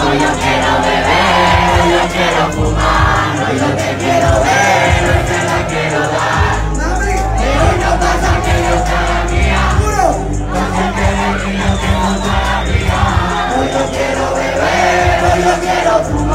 Hoy yo quiero beber, hoy yo quiero fumar, hoy yo te quiero ver, hoy te la quiero dar. Pero no pasa que yo sea la mía, pasa que yo tengo toda la vida. Hoy yo quiero beber, hoy yo quiero fumar.